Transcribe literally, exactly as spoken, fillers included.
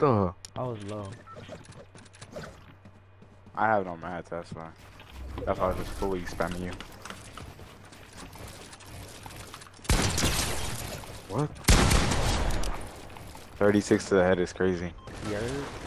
the? I was low. I have it on mats, that's why. That's why I was just fully spamming you. What? thirty-six to the head is crazy. Yeah.